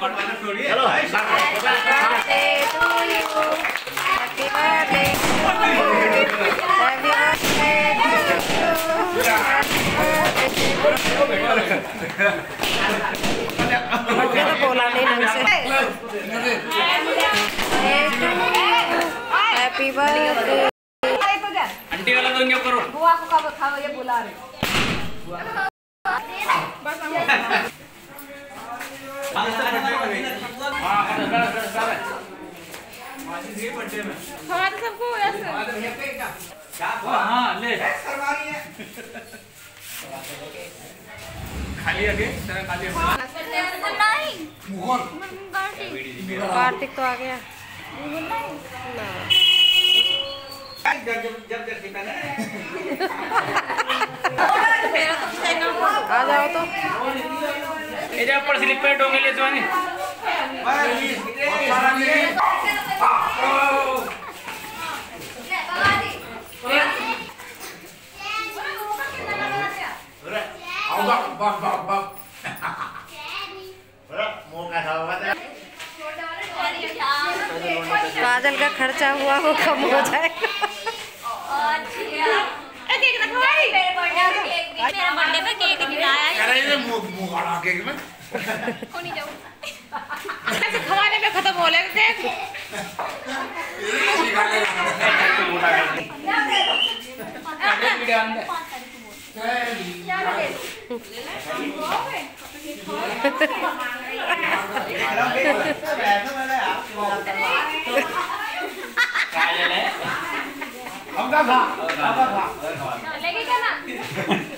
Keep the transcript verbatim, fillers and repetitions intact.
चलो मुझे तो बोला नहीं ढंग से। Happy birthday. आंटी वाला तो करो। बुआ को कब खाओ ये बुला रहे। हमारे सबको ऐसे। हाँ ले। खाली आगे खाली कार्तिक तो आ गया आ जाओ तो इधर ऊपर स्लिपर डोंगे ले तो आने बक बक बक काजल का खर्चा हुआ वो कम हो जाएगा। मेरे बर्थडे पे केक खिलाया केक में ऐसे खवाने में खत्म हो लेगा केक। हम का खा, हम का खा। लेके क्या ना?